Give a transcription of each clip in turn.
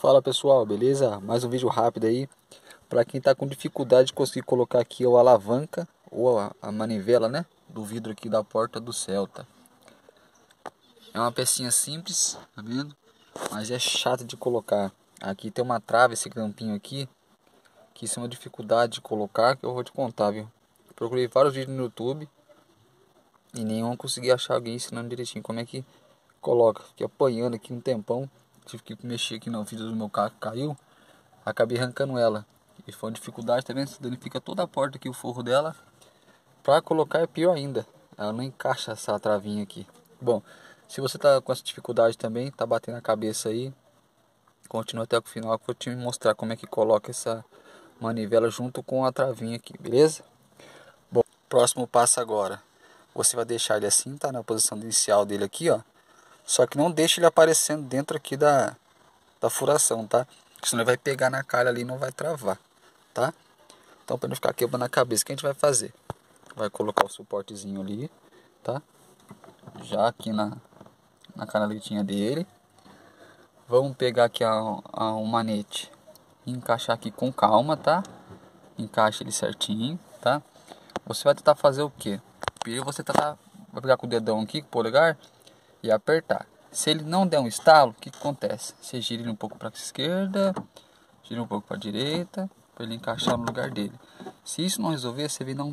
Fala pessoal, beleza? Mais um vídeo rápido aí. Para quem tá com dificuldade de conseguir colocar aqui a alavanca ou a manivela, né? Do vidro aqui da porta do Celta. É uma pecinha simples, tá vendo? Mas é chato de colocar. Aqui tem uma trava, esse grampinho aqui, que isso é uma dificuldade de colocar, que eu vou te contar, viu? Procurei vários vídeos no YouTube e nenhum consegui achar alguém ensinando direitinho como é que coloca. Fiquei apanhando aqui um tempão. Tive que mexer aqui no vidro do meu carro que caiu. Acabei arrancando ela. E foi uma dificuldade também. Se danifica toda a porta aqui, o forro dela. Pra colocar é pior ainda. Ela não encaixa essa travinha aqui. Bom, se você tá com essa dificuldade também, tá batendo a cabeça aí, continua até o final que eu vou te mostrar como é que coloca essa manivela junto com a travinha aqui, beleza? Bom, próximo passo agora. Você vai deixar ele assim, tá? Na posição inicial dele aqui, ó. Só que não deixe ele aparecendo dentro aqui da furação, tá? Senão ele vai pegar na calha ali e não vai travar, tá? Então, para não ficar quebrando a cabeça, o que a gente vai fazer? Vai colocar o suportezinho ali, tá? Já aqui na canaletinha dele. Vamos pegar aqui um manete e encaixar aqui com calma, tá? Encaixa ele certinho, tá? Você vai tentar fazer o quê? Primeiro você vai pegar com o dedão aqui, com o polegar, e apertar. Se ele não der um estalo, o que acontece? Você gira ele um pouco para a esquerda, gira um pouco para a direita, para ele encaixar no lugar dele. Se isso não resolver, você vem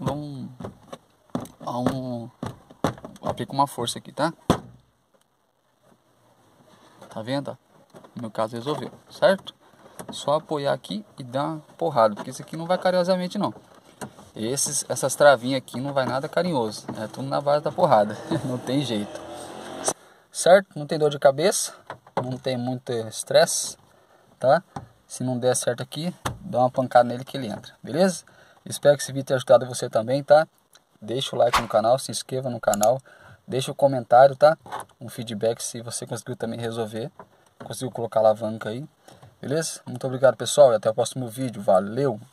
aplica uma força aqui, tá? Tá vendo? Ó? No meu caso resolveu, certo? Só apoiar aqui e dar uma porrada, porque isso aqui não vai carinhosamente não. Essas travinhas aqui não vai nada carinhoso, é tudo na base da porrada, não tem jeito. Certo? Não tem dor de cabeça, não tem muito estresse, tá? Se não der certo aqui, dá uma pancada nele que ele entra, beleza? Espero que esse vídeo tenha ajudado você também, tá? Deixa o like no canal, se inscreva no canal, deixa o comentário, tá? Um feedback se você conseguiu também resolver, conseguiu colocar a alavanca aí, beleza? Muito obrigado pessoal e até o próximo vídeo, valeu!